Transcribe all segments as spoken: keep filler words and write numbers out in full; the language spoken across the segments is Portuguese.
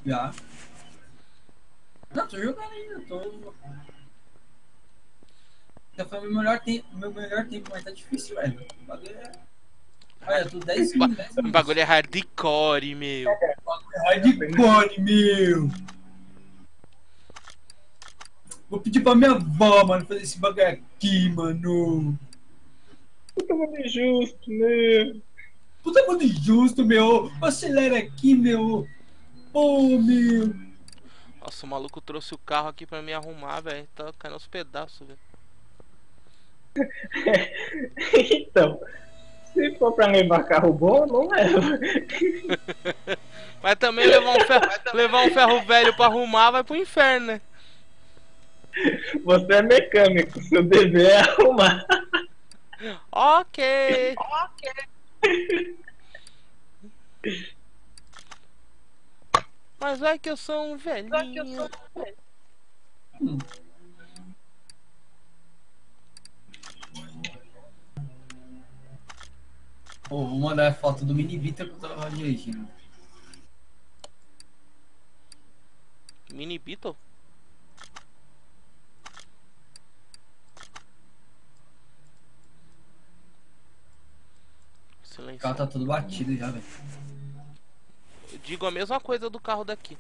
Já. Não, tô jogando ainda, tô. Já foi meu melhor tempo, meu melhor tempo, mas tá difícil, velho. O bagulho é. Olha, Hard... eu tô dez Ba- mil, dez O mil. bagulho é hardcore, meu. Hardcore, meu! Vou pedir pra minha avó, mano, fazer esse bagulho aqui, mano. Puta mundo injusto, né? Puta mundo injusto, meu. Acelera aqui, meu. Pô, meu. Nossa, o maluco trouxe o carro aqui pra me arrumar, velho. Tá caindo aos pedaços, velho. Então, se for pra levar carro bom, não leva. Mas também levar um ferro, levar um ferro velho pra arrumar vai pro inferno, né? Você é mecânico, seu dever é arrumar. Ok. Mas vai que eu sou um velhinho. Hum. Pô, vou mandar a foto do mini Vita que eu tava dirigindo. Mini Beetle? O Silêncio. carro tá todo batido já, velho. Eu digo a mesma coisa do carro daqui.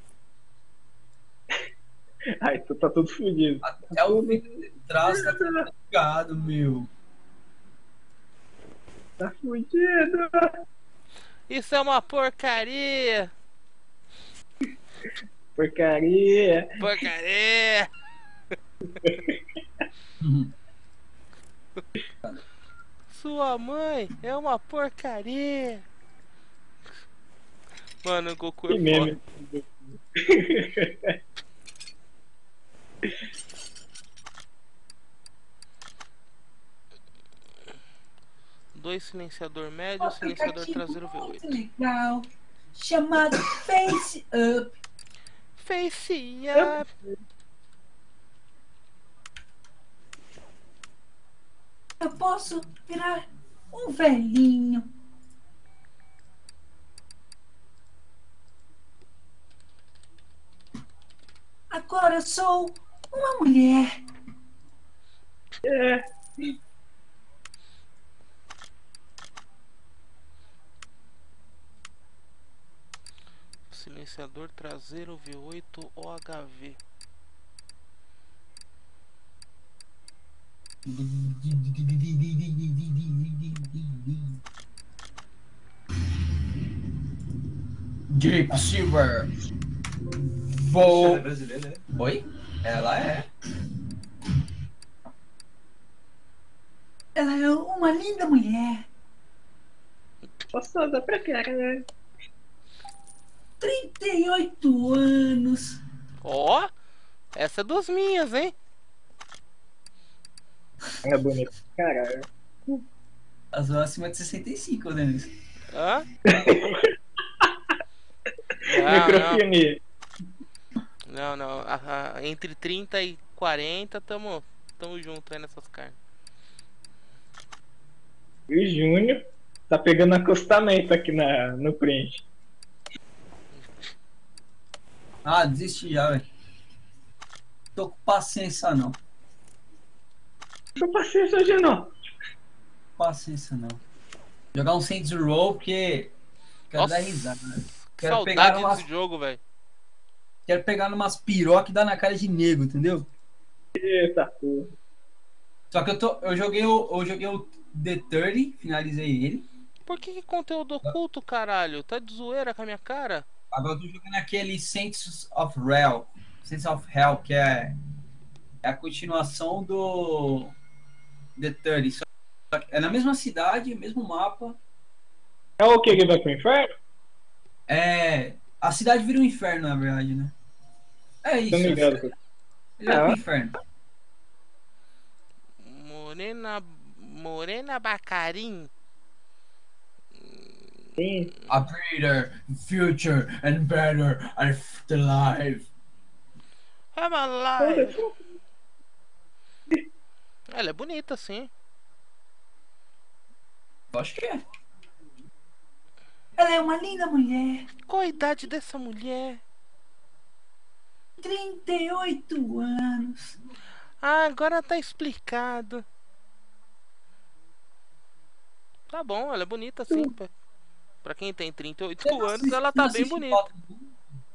Ai, tu tá tudo fodido. Até o vidro de trás tá todo ligado, meu. Tá fudido. Isso é uma porcaria. Porcaria. Porcaria. Sua mãe é uma porcaria. Mano, o Goku Que é meme. foda. Dois silenciador médio, silenciador traseiro V oito. Legal, chamado Face Up. Face up. Eu posso virar um velhinho. Agora eu sou uma mulher. É. Silenciador traseiro V oito O H V. Deep Silver. Vou. Ela é brasileira, né? Oi? Ela é. Ela é uma linda mulher. Gostosa pra caralho. trinta e oito anos. Ó, essa é dos minhas, hein? É bonito. Caralho. As acima de sessenta e cinco, né? Hã? Não, Microfinia. não, não. A- a- entre trinta e quarenta, tamo, tamo junto aí nessas carnes. E o Júnior tá pegando acostamento aqui na, no print. Ah, desisti já, velho. Tô com paciência não. Tô paciência hoje não. Paciência não. Jogar um Saints Row porque quero Nossa, dar risada. Né? que Quero pegar saudade umas, desse jogo, velho. quero pegar numas piroca e dar na cara de nego, entendeu? Eita porra. Só que eu tô, eu joguei o, eu joguei o The trinta, finalizei ele. Por que, que conteúdo oculto, caralho? Tá de zoeira com a minha cara? Agora eu tô jogando aquele Saints of Hell, Saints of Hell, que é, é a continuação do The trinta. Só que é na mesma cidade, mesmo mapa. É o que ele vai pro inferno? É, a cidade vira um inferno, na verdade, né? É isso. Tô ligado. Ele vai Ah, pro inferno. Morena. Morena Bacarim. Sim. A breeder, future and better afterlife. I'm alive. Ela é bonita, sim. Eu acho que é. Ela é uma linda mulher. Qual a idade dessa mulher? trinta e oito anos. Ah, agora tá explicado. Tá bom, ela é bonita assim. Pra, pra quem tem trinta e oito Você não anos, assiste- ela você não tá bem assiste bonita. Gotham, não?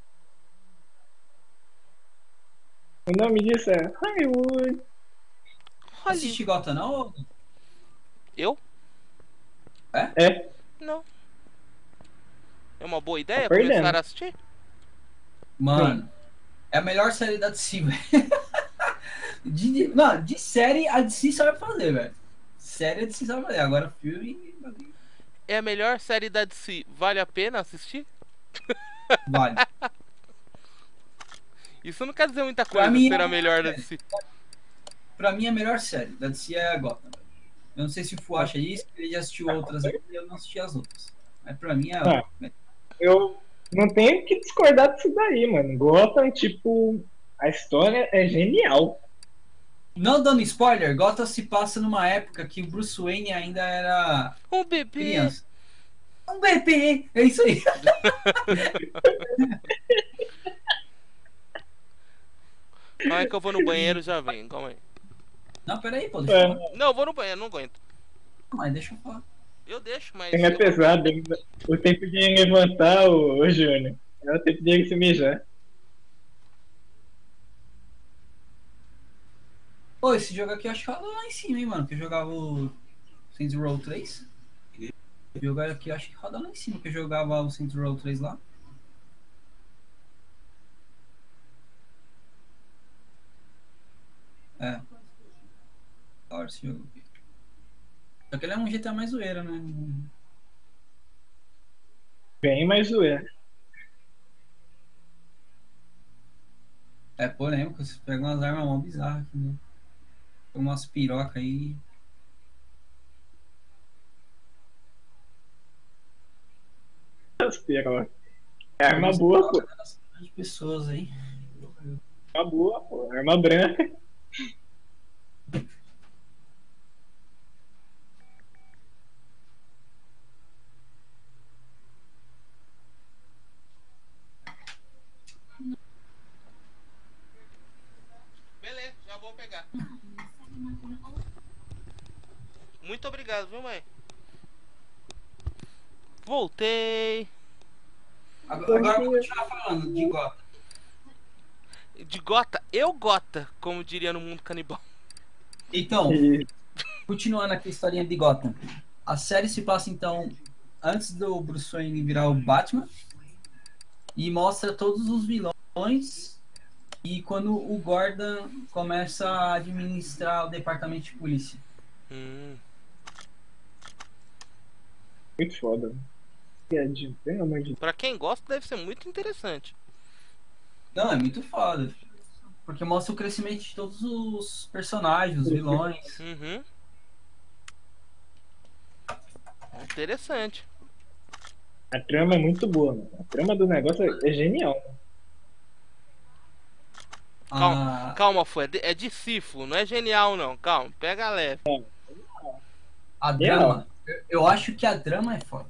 O nome disso é Hollywood. Olha, Assiste Gotham, não? eu? É, Não. É uma boa tá ideia perdendo. começar a assistir? Mano, é a melhor série da D C, velho. De, de- não, de série a D C sabe fazer, velho. Série a D C sabe fazer. Agora filme, É a melhor série da D C. Vale a pena assistir? vale. Isso não quer dizer muita Pra coisa mim, ser é a a melhor da série. D C. Pra mim, a melhor série da D C é a Gotham, velho. Eu não sei se o Fu acha isso, porque ele já assistiu outras aí e eu não assisti as outras. Mas pra mim é. Ah. Eu não tenho que discordar disso daí, mano. Gotham, tipo, a história é genial. Não dando spoiler, Gotham se passa numa época que o Bruce Wayne ainda era Um bebê. criança. Um bebê! É isso aí. Calma aí que eu vou no banheiro e já venho. Calma aí. Não, peraí, pô, deixa eu É, falar. Não, eu vou no banheiro, não aguento. Mas deixa eu falar. Eu deixo, mas. ele é eu- pesado. Ele- O tempo de ele levantar, o, o Júnior. É o tempo de ele se mijar. Pô, esse jogo aqui eu acho que roda lá em cima, hein, mano. Que eu jogava o Saints Row três. Esse jogo aqui eu acho que roda lá em cima, que eu jogava o Saints Row três lá. É. Da hora esse jogo aqui. Só que ele é um G T A mais zoeira, né? Bem mais zoeira. É polêmico, você pega umas armas mó bizarras aqui, né? Tem umas pirocas aí. Espera, é arma boa, pô. De pessoas aí. Arma boa, pô. Arma branca. Beleza, já vou pegar. Muito obrigado, viu, mãe? Voltei. Agora, agora eu vou continuar falando de Gotham. De Gota, eu Gota, como diria no mundo canibal. Então, E continuando aqui a historinha de Gotham. A série se passa, então, antes do Bruce Wayne virar o Batman. E mostra todos os vilões. E quando o Gordon começa a administrar o departamento de polícia. Hum. muito foda. Piadinho, pelo amor de Deus. Pra quem gosta, deve ser muito interessante. Não, é muito foda. Porque mostra o crescimento de todos os personagens, os vilões. Uhum. Interessante. A trama é muito boa, mano. A trama do negócio é, é genial. Calma, Ah, calma, foi. É de, é de Sifo, não é genial não. Calma, pega leve. a drama. Eu, eu acho que a drama é foda.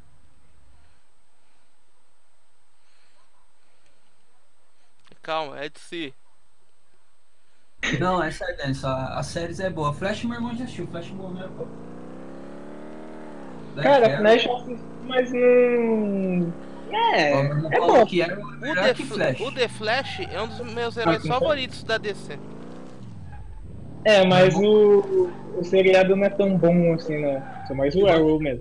Calma, é de si. Não, é sério, Dennis, a, a série é boa. Flash, meu irmão já assistiu. Flash morreu é boa. Cara, Arrow, Flash eu assisti, mas não. É, ó, meu irmão é falou bom. que era O melhor The, que Fl- Flash. o The Flash é um dos meus heróis Ah, favoritos da D C. É, mas o, o seriado não é tão bom assim, não. Só mais o Arrow mesmo.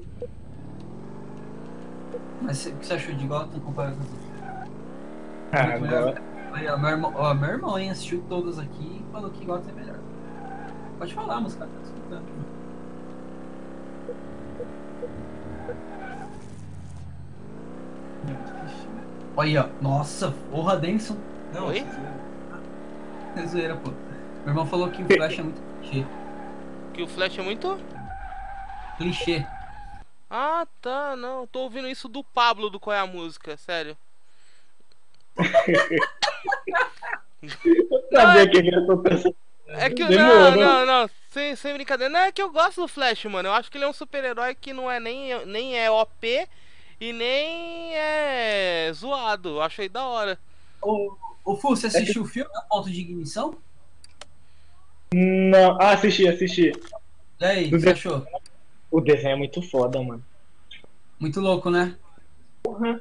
Mas cê- o que você achou de Gotham comparado com as outras? Ah, Muito melhor. agora. Aí, ó, meu irmão, ó, meu irmão hein, assistiu todas aqui e falou que Gotham é melhor. Pode falar, música, tá escutando. Olha aí, ó. Nossa, porra, Denson. Não, Oi? é zoeira, pô. Meu irmão falou que o Flash é muito clichê. Que o Flash é muito... Clichê. Ah, tá, não. Tô ouvindo isso do Pablo do Qual é a Música, sério. Eu sabia que ele ia pensando. É que... Demorou. Não, não, não. Sem, sem brincadeira. Não, é que eu gosto do Flash, mano. Eu acho que ele é um super-herói que não é nem, nem é O P e nem é zoado. Eu achei da hora. O, Ô, Fu, você assistiu o filme A Ponto de Ignição? Não. Ah, assisti, assisti. E aí, O, o que você de... achou? o desenho é muito foda, mano. Muito louco, né? Porra.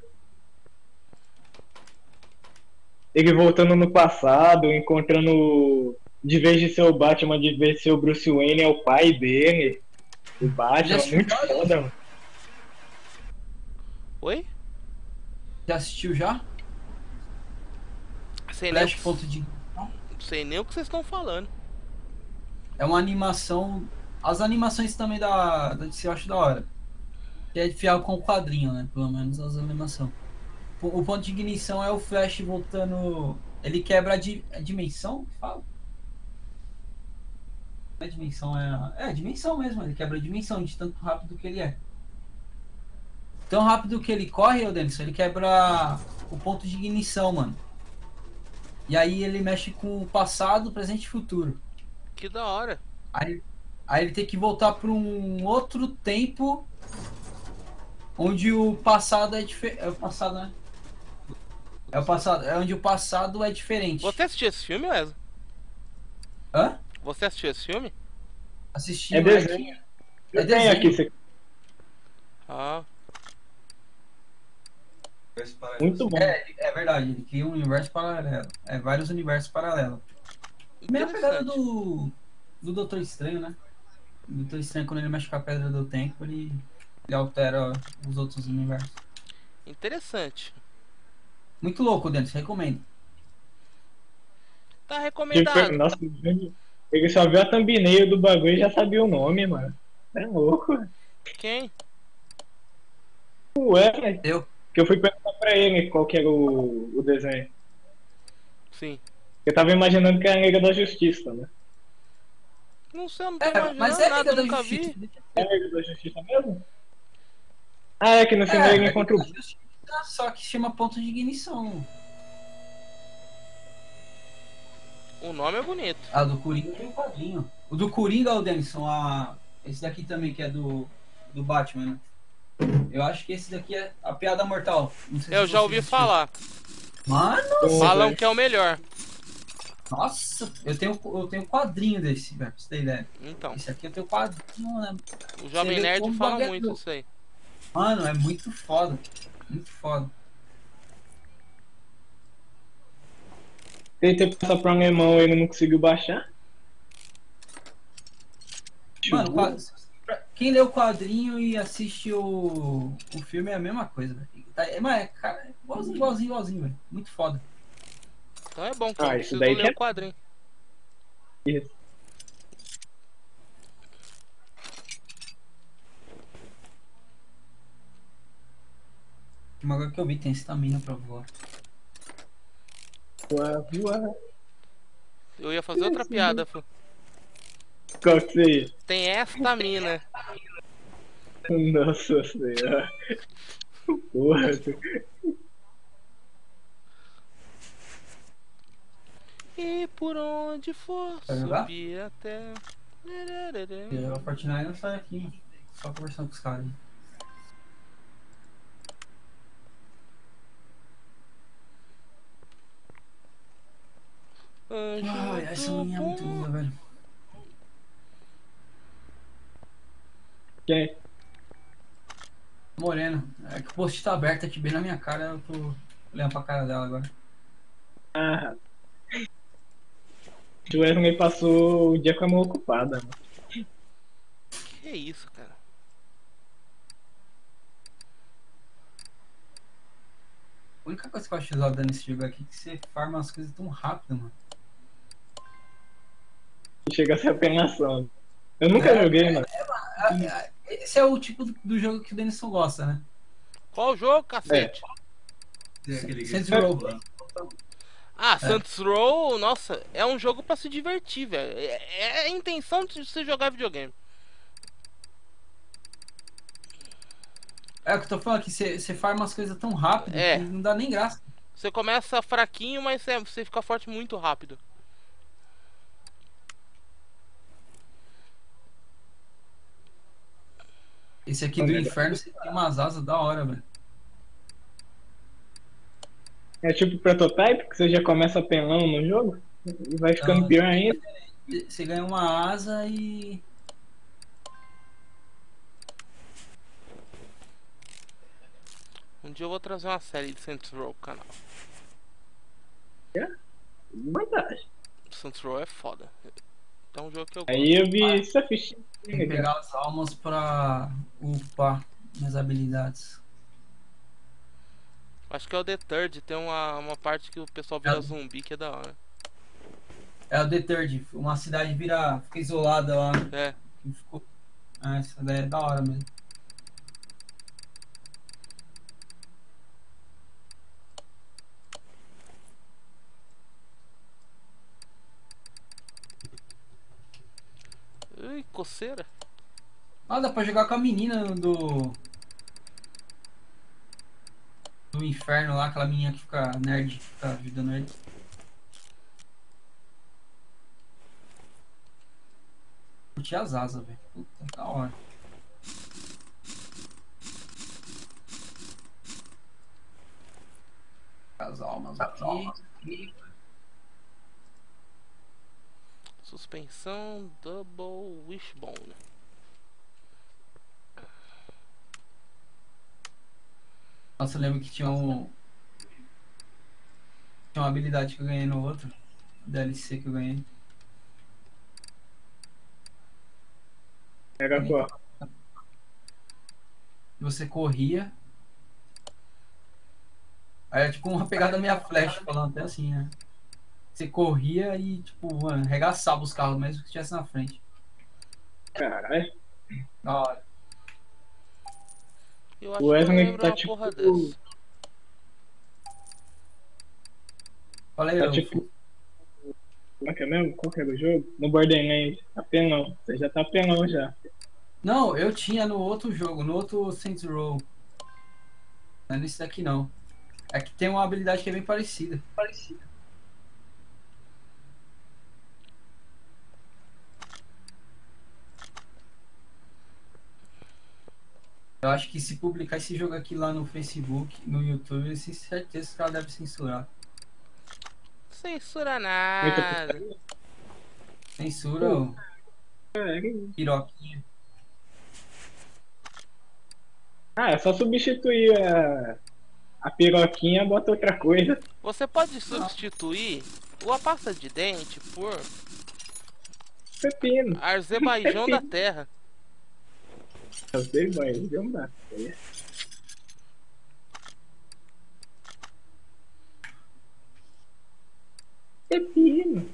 Ele voltando no passado, encontrando. De vez de ser o Batman, de vez de ser o Bruce Wayne, é o pai dele. O Já Batman, assistiu muito já? foda, mano. Oi? Já assistiu já? Sei nem, o Flash que... Ponto de Sei nem o que vocês estão falando. É uma animação. As animações também da, da D C eu acho da hora. Que é fiel com o quadrinho, né? Pelo menos as animações. O ponto de ignição é o Flash voltando. Ele quebra a, di... a dimensão? Fala. Não é dimensão, é. É a dimensão mesmo. Ele quebra a dimensão de tanto rápido que ele é. Tão rápido que ele corre, ô Denison, ele quebra o ponto de ignição, mano. E aí ele mexe com o passado, presente e futuro. Que da hora. Aí, aí ele tem que voltar para um outro tempo onde o passado é diferente. É o passado, né? É o passado. É onde o passado é diferente. Você assistiu esse filme, Wesley? Hã? Você assistiu esse filme? Assisti É o desenho. É Eu tenho desenho. aqui, você... Ah. Muito bom. É, é verdade, ele cria um universo paralelo. É vários universos paralelos. Mesma pegada Interessante. do, do Doutor Estranho, né? O Doutor Estranho, quando ele mexe com a pedra do tempo, ele, ele altera os outros universos. Interessante. Muito louco, Dennis, recomendo. Tá Tipo, recomendado. nossa, ele só viu a thumbnail do bagulho e já sabia o nome, mano. É louco. Quem? O Wesley. Eu? Que eu fui perguntar pra ele qual que era o, o desenho. Sim. Eu tava imaginando que era a Liga da Justiça, né? Não sei, eu não tô É, imaginando mas é a nada, Liga eu da nunca Justiça. vi. É a Liga da Justiça mesmo? Ah, é que no final É, ele a encontra Liga o... da Justiça, só que chama ponto de ignição. O nome é bonito. Ah, do Coringa tem um quadrinho. O do Coringa, o Denison, a... esse daqui também que é do, do Batman, né? Eu acho que esse daqui é a Piada Mortal. Não sei Eu se já você ouvi assistiu. falar. Mano, Falam que é o melhor. nossa, eu tenho eu tenho quadrinho desse, velho, pra você ter ideia. Então, Esse aqui eu tenho quadrinho, né? o Jovem Você vê Nerd como o fala bagulho é muito louco. disso aí. Mano, é muito foda. Muito foda. Tentei passar pro alemão e ele não conseguiu baixar. Mano, qua- quem lê o quadrinho e assiste o, o filme é a mesma coisa, velho. Tá- É, mas é, cara, é igualzinho, igualzinho, igualzinho, velho. Muito foda. Então é bom que eu Ah, não isso preciso daí ler que é- o quadrinho. Isso. Uma coisa que eu vi tem estamina pra voar. Voa, voa. Eu ia fazer outra piada. Flu. Qual que seria? Tem esta mina. Nossa senhora. Porra. E por onde for Vai jogar? subir até. E a Fortnite não sai aqui, mano. Só conversando com os caras. Anjo Ai, essa do menina é muito bom. linda, velho. Quem? Morena. É que o post tá aberto aqui bem na minha cara, eu tô olhando pra cara dela agora. Ah. O Wesley passou o dia com a mão ocupada. Mano. Que isso, cara? A única coisa que eu acho usada nesse jogo aqui é que você farma as coisas tão rápido, mano. Chega a ser apenação. Eu nunca É, joguei, mano. Ah, ah, esse é o tipo do, do jogo que o Denison gosta, né? Qual jogo, cacete? Saints Row. Ah, Saints Row, nossa, é um jogo pra se divertir, velho. É, é a intenção de você jogar videogame. É o que eu tô falando, que você, você farma as coisas tão rápido É. que não dá nem graça. Você começa fraquinho, mas você, você fica forte muito rápido. Esse aqui do inferno, você tem umas asas da hora, velho. É tipo prototype, que você já começa apelão no jogo e vai ficando Então, pior ainda. você ganha uma asa e. Um dia eu vou trazer uma série de Saints Row pro canal. É? Vantagem. Saints Row é foda. É um jogo que eu gosto. Aí eu vi Ah, Sufficient. tem que pegar as almas pra upar minhas habilidades. Acho que é o The Third, tem uma, uma parte que o pessoal vira É. zumbi que é da hora. É o The Third, uma cidade vira. Fica isolada lá. É. E ficou. Ah, essa daí é da hora mesmo. Ui, coceira. Ah, dá pra jogar com a menina do. Do inferno lá, aquela menina que fica nerd, que fica ajudando ele. Curti as asas, velho. Puta, da hora. As almas aqui. Suspensão Double Wishbone. Nossa, eu lembro que tinha um. Tinha uma habilidade que eu ganhei no outro. D L C que eu ganhei. Era qual? Você corria. Aí era tipo uma pegada meia flash, falando até assim, né? Você corria e, tipo, mano, arregaçava os carros mesmo que estivesse na frente. Caralho. Da hora. Eu O acho que eu Wesley lembro tá uma tipo. porra dessa. Falei, Tá eu. tipo. Como é que é mesmo? Qual que era o jogo? No Borderlands. Apelão. Você já tá apelão já. Não, eu tinha no outro jogo, no outro Saints Row. Não é nesse daqui não. É que tem uma habilidade que é bem parecida. Parecida. Eu acho que se publicar esse jogo aqui lá no Facebook, no YouTube, eu tenho certeza que o cara deve censurar. Censura Muita nada. putaria. Censura Pô, o é. piroquinha. Ah, é só substituir a, a piroquinha e bota outra coisa. Você pode substituir a pasta de dente por Pepino. Azerbaijão da Pepino. Terra. Eu sei, mas não dá. Pepino.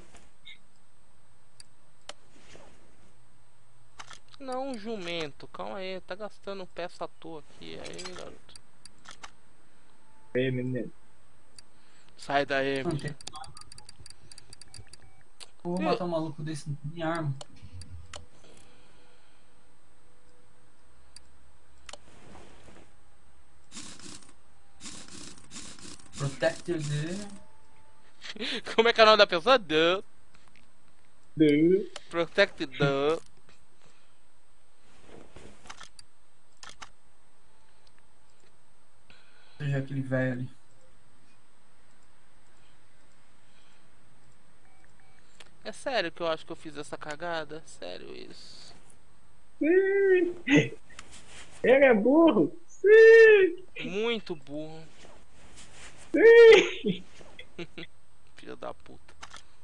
Não, jumento. Calma aí, tá gastando peça à toa aqui. Aí, garoto. Ei, menino. Sai daí, Não menino. tem. Eu vou Eu- matar um maluco desse com minha arma. Protector dele. Como é que é o nome da pessoa? Duh. Du. Protect the. Seja aquele velho ali. É sério que eu acho que eu fiz essa cagada? Sério isso. Sim. Ele é burro. Sim. Muito burro. Sim. Filho da puta.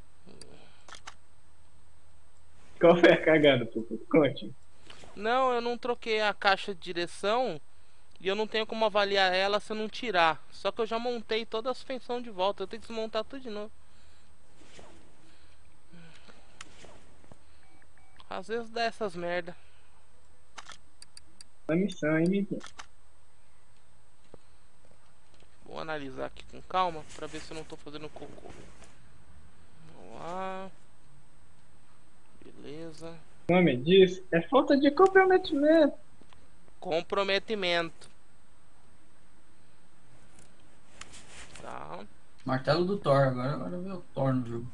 Qual foi a cagada, Pupu? Conte. Não, eu não troquei a caixa de direção e eu não tenho como avaliar ela se eu não tirar. Só que eu já montei toda a suspensão de volta. Eu tenho que desmontar tudo de novo. Às vezes dá essas merda. Uma missão, hein, menino? Vou analisar aqui com calma pra ver se eu não tô fazendo cocô. Vamos lá. Beleza. O nome disso é falta de comprometimento. Comprometimento. Tá. Martelo do Thor. Agora, agora vê o Thor no jogo.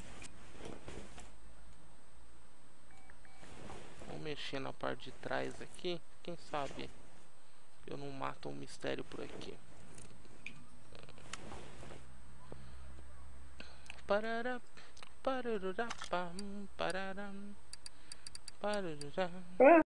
Vou mexer na parte de trás aqui. Quem sabe eu não mato um mistério por aqui. Parará, parará, pam, parará, parará. Ah.